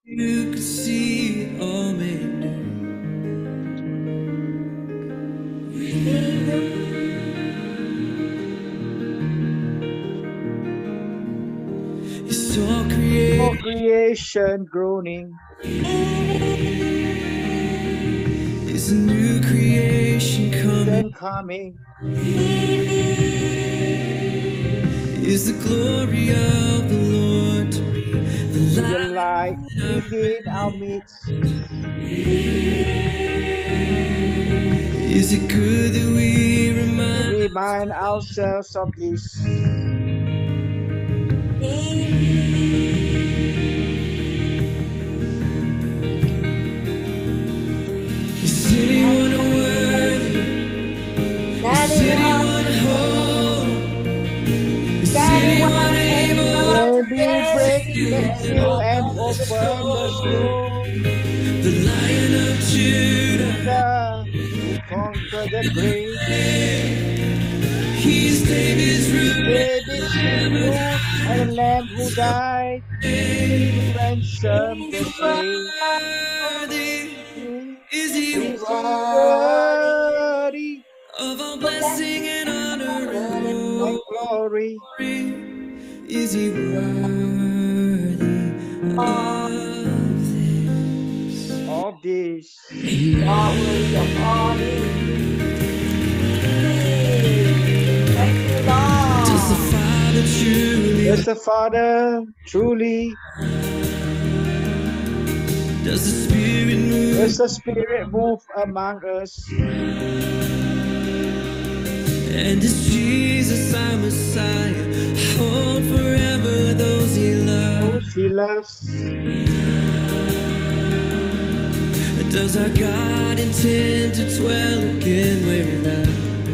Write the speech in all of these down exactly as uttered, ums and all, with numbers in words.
You could see it all made new. It's all creation, all creation groaning. It's a new creation coming. Then coming Is the glory of the Lord to me, the the light light within our midst. Is it good that we remind, remind ourselves of this? is anyone worthy? Is anyone whole? Is anyone able When we to break rescue the seal and open the scroll, the Lion of Judah? Judah, who conquered the grave, He's David's root, David's root, and the Lamb who died to ransom the slave. worthy. Is he Is he worthy of all blessing and honor and and glory? glory? Is he worthy of this? Of this? Does the Father truly? Does the Father truly? Does the Spirit move? Does the Spirit move among us? And is Jesus our Messiah? Hold forever those he loves. Those he loves. Does our God intend to dwell again where us?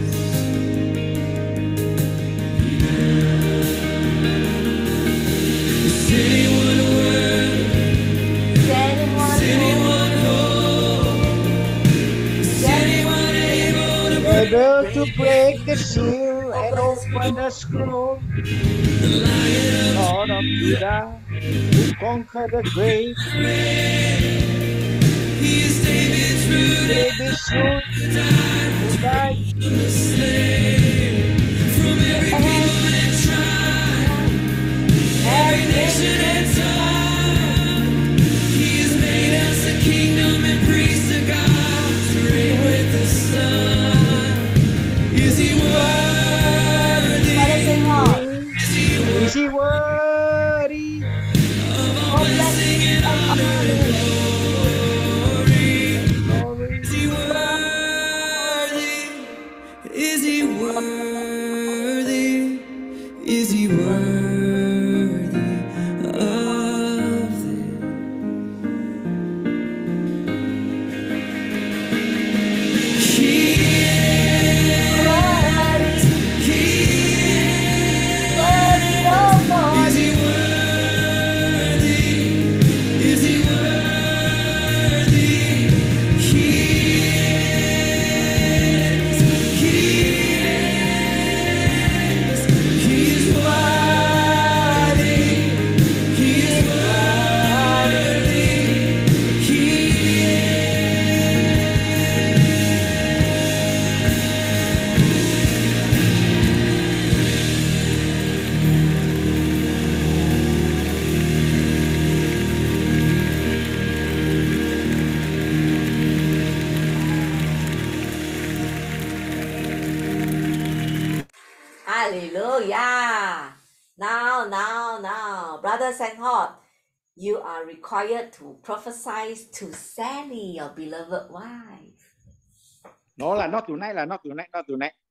Is anyone worthy? Is anyone whole? Is anyone able to break Able to break the seal and open the scroll? the Lion of Lord of Judah, who conquered the grave, He is David's root, David's root, who died who died from the slave, from every people and tribe, every nation and tongue. He has made us a kingdom and priests of God to reign with the Son. Is he worthy? Is he Is he worthy of all blessing and honor and glory? glory? Is he worthy? Is he worthy? Is he worthy of this? He is. He is. Is he worthy? Is he worthy? He is. He is. He is worthy. He is worthy. He Hallelujah. Now, now, now, Brother Seang Hock, you are required to prophesy to Sally, your beloved wife. No lah, not tonight lah, not tonight, not tonight.